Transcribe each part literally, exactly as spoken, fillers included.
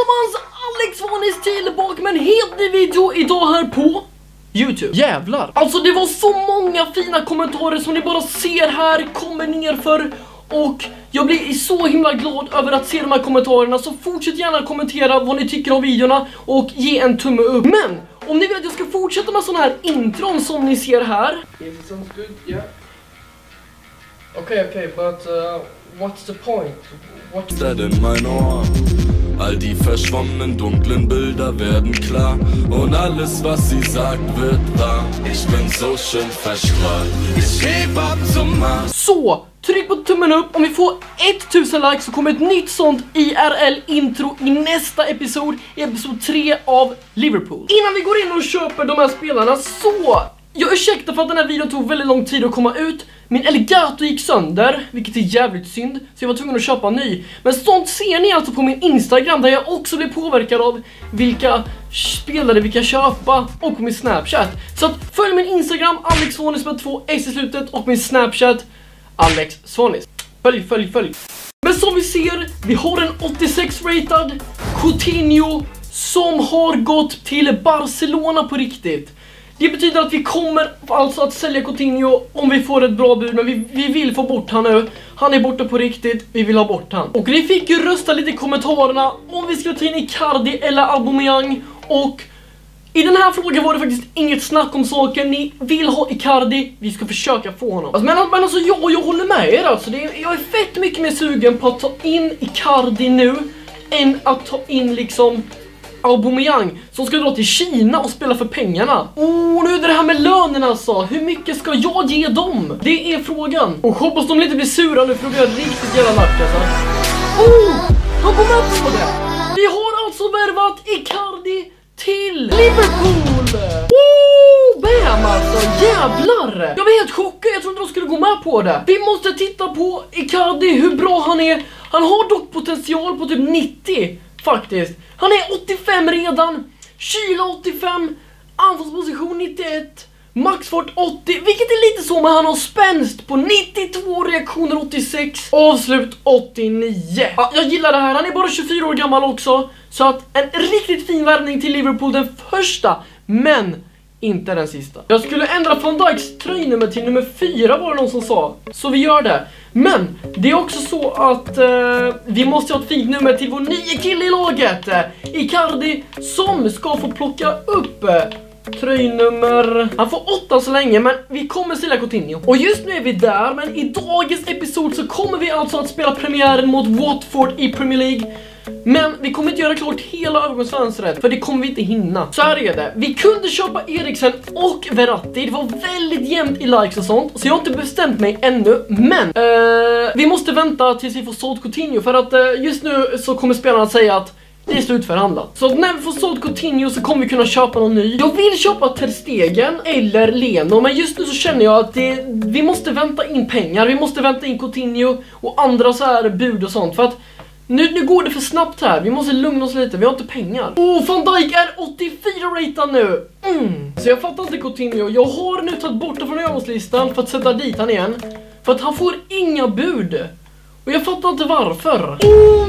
allesammans, Alex Svanis tillbaka med en helt ny video idag här på YouTube. Jävlar. Alltså det var så många fina kommentarer som ni bara ser här kommer ner för. Och jag blir så himla glad över att se de här kommentarerna. Så fortsätt gärna kommentera vad ni tycker om videorna och ge en tumme upp. Men om ni vill att jag ska fortsätta med sån här intron som ni ser här. Yes, it sounds good, yeah. Okay, okay, but uh, what's the point? What's that in mein Ohr? All die verschwommenen dunklen Bilder werden klar und alles was sie sagt wird wahr. Ich bin so schön verstrahlt. Ich heb ab zum Mars. Så, tryck på tummen upp. Om vi får tusen likes så kommer ett nytt sånt I R L-intro i nästa episod, episod tre av Liverpool. Innan vi går in och köper de här spelarna så... Jag ursäktar för att den här videon tog väldigt lång tid att komma ut. Min Elgato gick sönder, vilket är jävligt synd. Så jag var tvungen att köpa en ny. Men sånt ser ni alltså på min Instagram, där jag också blir påverkad av vilka spelare vi kan köpa. Och på min Snapchat. Så att följ min Instagram, Alex Svanis med två S i slutet. Och min Snapchat, Alex Svanis. Följ, följ, följ. Men som vi ser, vi har en åttiosex-ratad Coutinho som har gått till Barcelona på riktigt. Det betyder att vi kommer alltså att sälja Coutinho om vi får ett bra bud. Men vi, vi vill få bort han nu. Han är borta på riktigt, vi vill ha bort han. Och ni fick ju rösta lite i kommentarerna om vi skulle ta in Icardi eller Aubameyang. Och i den här frågan var det faktiskt inget snack om saken. Ni vill ha Icardi, vi ska försöka få honom. Alltså, men, men alltså jag, jag håller med er alltså. Det är, jag är fett mycket mer sugen på att ta in Icardi nu än att ta in liksom Aubameyang som ska dra till Kina och spela för pengarna. Oh, nu är det det här med lönen alltså. Hur mycket ska jag ge dem? Det är frågan. Och hoppas de inte blir sura nu för de gör riktigt jävla lack alltså. Oh, de går med på det. Vi har alltså värvat Icardi till Liverpool. Oh, bam alltså, jävlar. Jag var helt chockad, jag trodde de skulle gå med på det. Vi måste titta på Icardi, hur bra han är. Han har dock potential på typ nittio faktiskt. Han är åttiofem redan, kyla åttiofem, anfallsposition nittioett, maxfart åttio, vilket är lite så, men han har spänst på nittiotvå, reaktioner åttiosex, avslut åttionio. Ja, jag gillar det här, han är bara tjugofyra år gammal också, så att en riktigt fin värvning till Liverpool, den första, men inte den sista. Jag skulle ändra Van Dijks tröjnummer till nummer fyra var det någon som sa. Så vi gör det. Men det är också så att eh, vi måste ha ett fint nummer till vår nya kille i laget. Eh, Icardi som ska få plocka upp eh, tröjnummer. Han får åtta så länge, men vi kommer sälja Coutinho. Och just nu är vi där, men i dagens episod så kommer vi alltså att spela premiären mot Watford i Premier League. Men vi kommer inte göra klart hela övergångsfönstret, för det kommer vi inte hinna. Så här är det, vi kunde köpa Eriksen och Verratti. Det var väldigt jämnt i likes och sånt, så jag har inte bestämt mig ännu. Men uh, vi måste vänta tills vi får sålt Coutinho, för att uh, just nu så kommer spelarna säga att det är slutförhandlat. Så när vi får sålt Coutinho så kommer vi kunna köpa någon ny. Jag vill köpa Ter Stegen eller Leno, men just nu så känner jag att det, vi måste vänta in pengar. Vi måste vänta in Coutinho och andra så här bud och sånt, för att Nu, nu går det för snabbt här. Vi måste lugna oss lite, vi har inte pengar. Åh, oh, Van Dijk är åttiofyra ratad nu. mm. Så jag fattar inte Coutinho. Jag har nu tagit bort det från övergångslistan för att sätta dit han igen, för att han får inga bud. Och jag fattar inte varför. oh.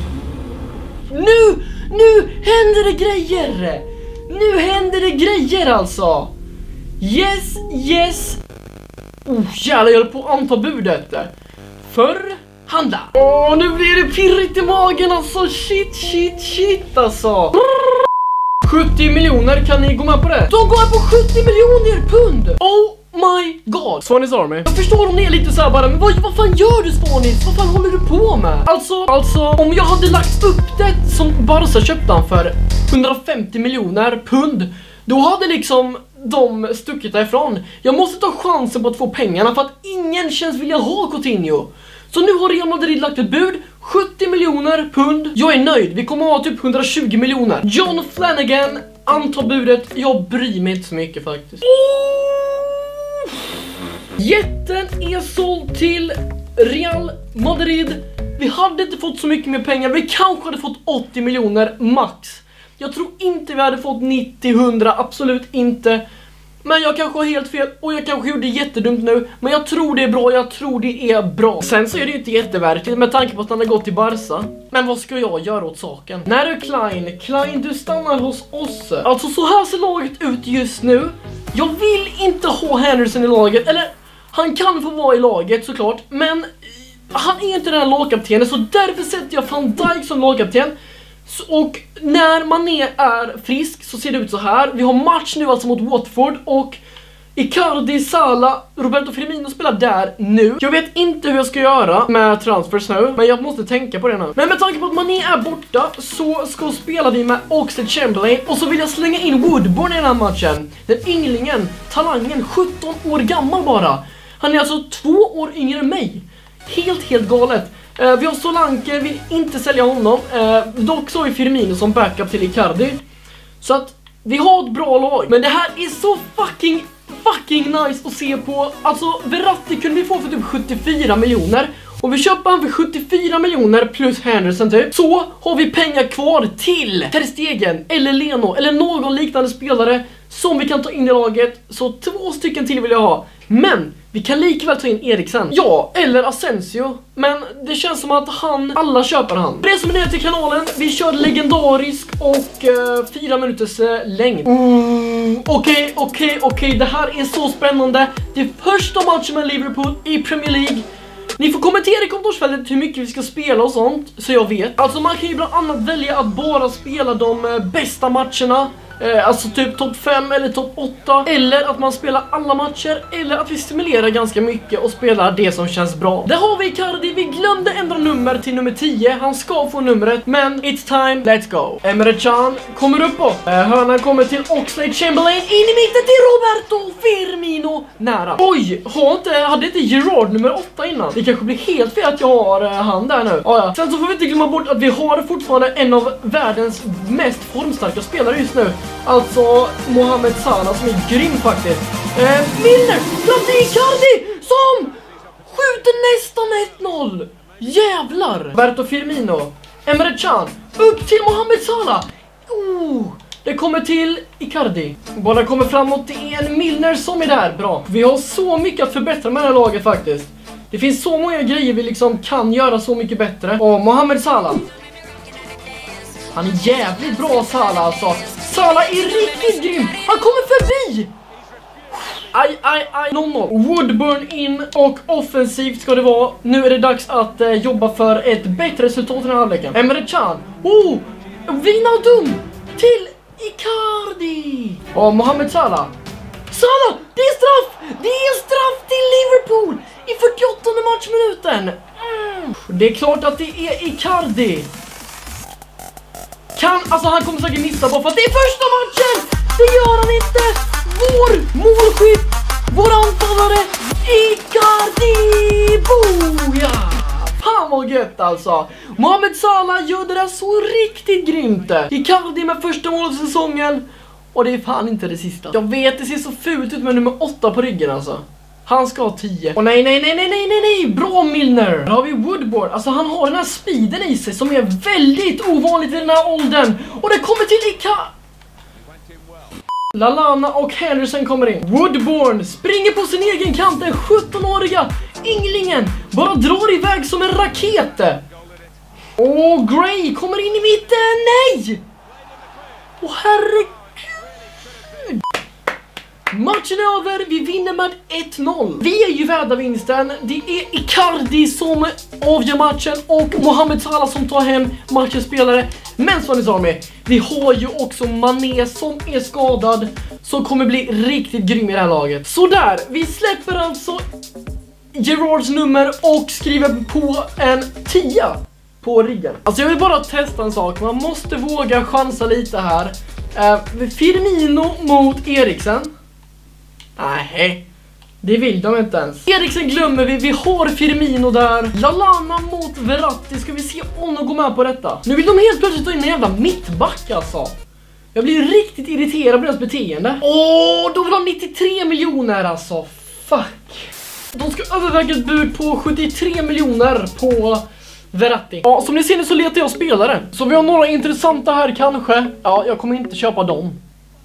Nu, nu händer det grejer. Nu händer det grejer alltså. Yes, yes. Oh jävlar, jag håller på att anta budet. För handla. Åh, nu blir det pirrigt i magen alltså. Shit, shit, shit alltså. sjuttio miljoner, kan ni gå med på det? Då går jag på sjuttio miljoner pund. Oh my god. Svanis Army. Jag förstår om ni är lite så här bara, men vad, vad fan gör du Svanis? Vad fan håller du på med? Alltså, alltså om jag hade lagt upp det som Barca köpte han för hundrafemtio miljoner pund, då hade liksom de stuckit därifrån. Jag måste ta chansen på att få pengarna, för att ingen känns vilja ha Coutinho. Så nu har Real Madrid lagt ett bud, sjuttio miljoner pund. Jag är nöjd, vi kommer ha typ hundratjugo miljoner. John Flanagan antar budet, jag bryr mig inte så mycket faktiskt. Oh! Jätten är såld till Real Madrid. Vi hade inte fått så mycket mer pengar, vi kanske hade fått åttio miljoner max. Jag tror inte vi hade fått nittio hundra, absolut inte. Men jag kanske har helt fel och jag kanske gjorde jättedumt nu. Men jag tror det är bra, jag tror det är bra. Sen så är det ju inte jätteverkligt med tanke på att han har gått till Barca. Men vad ska jag göra åt saken? När du Klein, Klein du stannar hos oss. Alltså så här ser laget ut just nu. Jag vill inte ha Henderson i laget. Eller han kan få vara i laget såklart. Men han är inte den här lagkaptenen. Så därför sätter jag Van Dijk som lagkapten. Och när Mané är frisk så ser det ut så här. Vi har match nu alltså mot Watford. Och Icardi, Salah, Roberto Firmino spelar där nu. Jag vet inte hur jag ska göra med transfers nu, men jag måste tänka på det nu. Men med tanke på att Mané är borta så ska spela vi med Oxlade-Chamberlain. Och så vill jag slänga in Woodburn i den här matchen. Den ynglingen, talangen, sjutton år gammal bara. Han är alltså två år yngre än mig. Helt, helt galet. Uh, vi har Solanke, vill inte sälja honom. Uh, dock så har vi Firmino som backup till Icardi. Så att vi har ett bra lag. Men det här är så fucking, fucking nice att se på. Alltså, Verratti kunde vi få för typ sjuttiofyra miljoner. Och vi köper han för sjuttiofyra miljoner plus Henderson typ. Så har vi pengar kvar till Ter Stegen eller Leno eller någon liknande spelare som vi kan ta in i laget. Så två stycken till vill jag ha. Men vi kan likväl ta in Eriksen. Ja, eller Asensio. Men det känns som att han, alla köper han. Det som är ner till kanalen, vi kör legendarisk och uh, fyra minuters uh, längd. mm, Okej, okej, okej. Det här är så spännande. Det är första matchen med Liverpool i Premier League. Ni får kommentera i kommentarsfältet hur mycket vi ska spela och sånt, så jag vet. Alltså man kan ju bland annat välja att bara spela de uh, bästa matcherna. Eh, alltså typ topp fem eller topp åtta. Eller att man spelar alla matcher. Eller att vi stimulerar ganska mycket och spelar det som känns bra. Där har vi Icardi. Vi glömde ändra nummer till nummer tio. Han ska få numret. Men it's time, let's go. Emre Can kommer upp på. Eh, hörnan kommer till Oxlade-Chamberlain. In i mitten till Roberto Firmino. Nära. Oj, har inte, hade inte Gerard nummer åtta innan? Det kanske blir helt fel att jag har eh, han där nu. Ah, ja. Sen så får vi inte glömma bort att vi har fortfarande en av världens mest formstarka spelare just nu. Alltså Mohamed Salah som är grym faktiskt. eh, Milner, fram till Icardi som skjuter nästan ett noll. Jävlar. Roberto Firmino, Emre Can, upp till Mohamed Salah. oh, Det kommer till Icardi. Bollen kommer framåt, det är en Milner som är där. Bra, vi har så mycket att förbättra med det här laget faktiskt. Det finns så många grejer vi liksom kan göra så mycket bättre. Och Mohamed Salah, han är jävligt bra Salah alltså. Salah är riktigt grym. Han kommer förbi. Aj, aj, aj. noll noll. Woodburn in och offensivt ska det vara. Nu är det dags att eh, jobba för ett bättre resultat i den här halvleken. Emre Can. Oh, Wijnaldum till Icardi. Och Mohamed Salah. Salah, det är straff. Det är straff till Liverpool i fyrtioåttonde matchminuten. Mm. Det är klart att det är Icardi. Kan, alltså han kommer säkert missa bara för att det är första matchen. Det gör han inte. Vår målskytt, vår anfallare Icardi. Boja. Fan vad gött alltså. Mohamed Salah gör det där så riktigt grymt. Icardi med första målet i säsongen. Och det är fan inte det sista. Jag vet, det ser så fult ut med nummer åtta på ryggen alltså. Han ska ha tio. Och nej, nej, nej, nej, nej, nej, nej. Bra Milner. Här har vi Woodburn. Alltså han har den här speeden i sig som är väldigt ovanligt i den här åldern. Och det kommer till Ika. Lallana och Henderson kommer in. Woodburn springer på sin egen kant. Den sjuttonåriga ynglingen bara drar iväg som en raket. Och Gray kommer in i mitten. Nej! Åh herregud. Matchen är över, vi vinner med ett noll. Vi är ju värda vinsten. Det är Icardi som avgör matchen och Mohamed Salah som tar hem matchens spelare. Men som ni sa med, vi har ju också Mané som är skadad, som kommer bli riktigt grym i det här laget. Så där, vi släpper alltså Gerards nummer och skriver på en tia på ryggen. Alltså jag vill bara testa en sak. Man måste våga chansa lite här. uh, Firmino mot Eriksen. Nej, det vill de inte ens. Eriksen glömmer vi, vi har Firmino där. Lallana mot Verratti, ska vi se om de går med på detta. Nu vill de helt plötsligt ta in en jävla mittback alltså. Jag blir riktigt irriterad på deras beteende. Åh, då vill de nittiotre miljoner alltså. Fuck. De ska överväga ett bud på sjuttiotre miljoner på Verratti. Ja, som ni ser nu så letar jag spelare. Så vi har några intressanta här kanske. Ja, jag kommer inte köpa dem.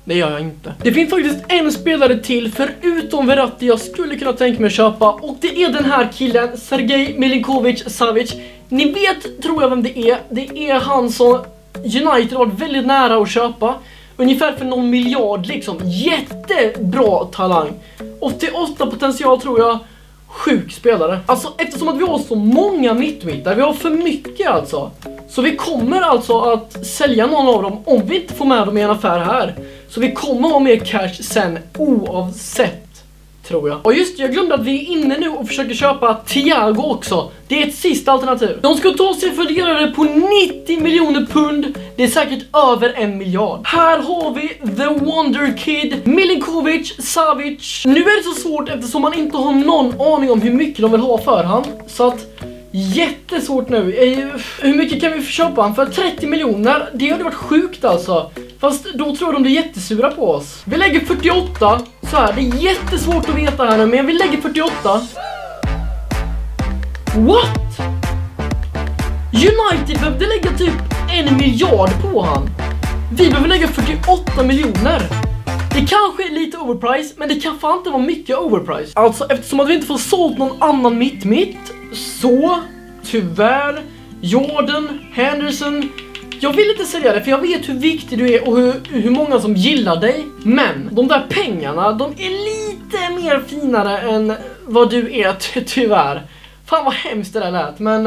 det gör jag inte. Det finns faktiskt en spelare till förutom Verratti jag skulle kunna tänka mig att köpa. Och det är den här killen, Sergej Milinkovic-Savic. Ni vet, tror jag, vem det är. Det är han som United var väldigt nära att köpa. Ungefär för någon miljard liksom. Jättebra talang. åttioåtta potential tror jag. Sjuk spelare. Alltså eftersom att vi har så många mittmittar, vi har för mycket alltså. Så vi kommer alltså att sälja någon av dem om vi inte får med dem i en affär här. Så vi kommer ha mer cash sen oavsett, tror jag. Och just jag glömde att vi är inne nu och försöker köpa Thiago också. Det är ett sista alternativ. De ska ta sig fördelare på nittio miljoner pund. Det är säkert över en miljard. Här har vi The Wonder Kid, Milinkovic-Savic. Nu är det så svårt eftersom man inte har någon aning om hur mycket de vill ha för han. Så att jättesvårt nu. Hur mycket kan vi köpa han för? trettio miljoner. Det hade varit sjukt alltså. Fast då tror jag de blir jättesura på oss. Vi lägger fyrtioåtta. Så här, det är jättesvårt att veta här nu, men vi lägger fyrtioåtta. What? United behövde lägga typ en miljard på han. Vi behöver lägga fyrtioåtta miljoner. Det kanske är lite overprice, men det kan fan inte vara mycket overprice. Alltså eftersom att vi inte får sålt någon annan mitt-mitt, så tyvärr Jordan Henderson. Jag vill inte sälja det för jag vet hur viktig du är och hur, hur många som gillar dig. Men de där pengarna, de är lite mer finare än vad du är ty tyvärr. Fan vad hemskt det där lät, men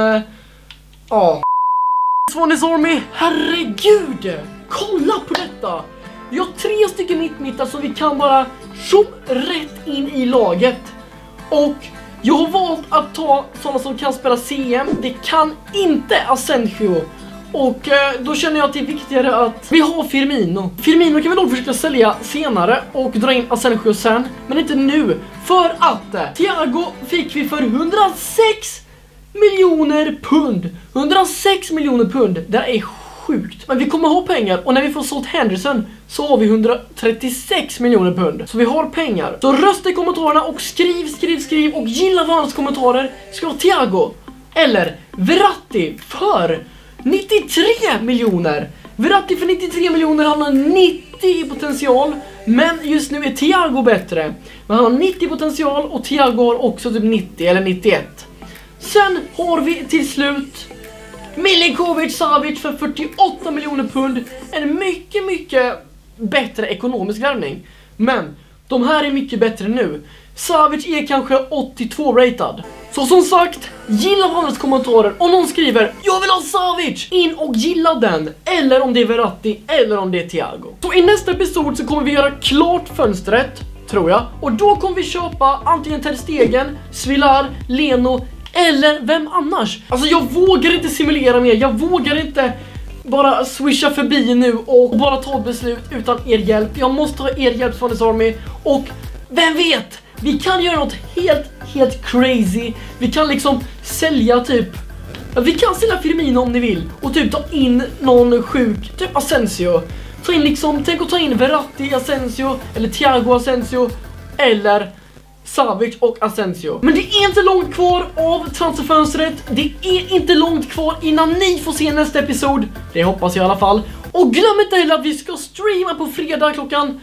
ja. Uh, Swanis Army, herregud! Kolla på detta! Vi har tre stycken mittmittar så vi kan bara tjopp rätt in i laget. Och jag har valt att ta sådana som kan spela C M. Det kan inte Asensio. Och eh, då känner jag att det är viktigare att vi har Firmino. Firmino kan vi nog försöka sälja senare och dra in Asensio sen. Men inte nu. För att eh, Thiago fick vi för hundrasex miljoner pund. hundrasex miljoner pund. Det är sjukt. Men vi kommer ha pengar. Och när vi får sålt Henderson så har vi hundratrettiosex miljoner pund. Så vi har pengar. Så rösta i kommentarerna och skriv, skriv, skriv. Och gilla varandras kommentarer. Ska ha Thiago eller Verratti för nittiotre miljoner. Verratti för nittiotre miljoner, han har nittio i potential. Men just nu är Thiago bättre. Men han har nittio potential och Thiago har också typ nittio eller nittioett. Sen har vi till slut Milinkovic-Savic för fyrtioåtta miljoner pund. En mycket, mycket bättre ekonomisk värvning. Men de här är mycket bättre nu. Savic är kanske åttiotvå ratad. Så som sagt, gilla varandras kommentarer. Om någon skriver, jag vill ha Savic, in och gilla den. Eller om det är Verratti, eller om det är Thiago. Så i nästa episod så kommer vi göra klart fönstret, tror jag. Och då kommer vi köpa antingen Ter Stegen, Svilar, Leno eller vem annars. Alltså jag vågar inte simulera mer. Jag vågar inte bara swisha förbi nu och bara ta beslut utan er hjälp. Jag måste ha er hjälp, Swanis Army. Och vem vet, vi kan göra något helt, helt crazy. Vi kan liksom sälja typ, vi kan sälja Firmino om ni vill. Och typ ta in någon sjuk, typ Asensio. Ta in liksom, tänk att ta in Verratti, Asensio, eller Thiago Asensio, eller Savic och Asensio. Men det är inte långt kvar av transferfönstret. Det är inte långt kvar innan ni får se nästa episod. Det hoppas jag i alla fall. Och glöm inte heller att vi ska streama på fredag klockan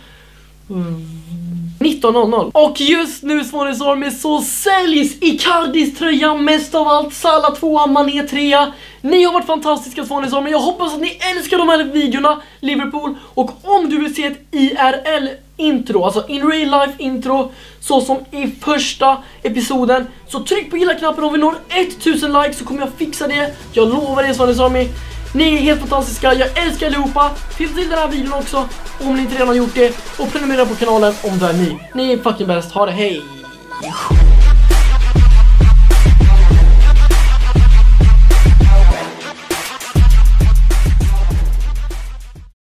nitton noll noll. Och just nu, Swanis Army, så säljs Icardis tröja mest av allt. Salah tvåa, Mané trea. Ni har varit fantastiska, Swanis Army. Jag hoppas att ni älskar de här videorna, Liverpool. Och om du vill se ett I R L-intro, alltså in real life intro, så som i första episoden, så tryck på gilla-knappen. Om vi når tusen likes så kommer jag fixa det. Jag lovar det, Swanis Army. Ni är helt fantastiska, jag älskar allihopa. Finns till den här videon också om ni inte redan har gjort det. Och prenumerera på kanalen om du är ny. Ni är fucking bäst, ha det, hej!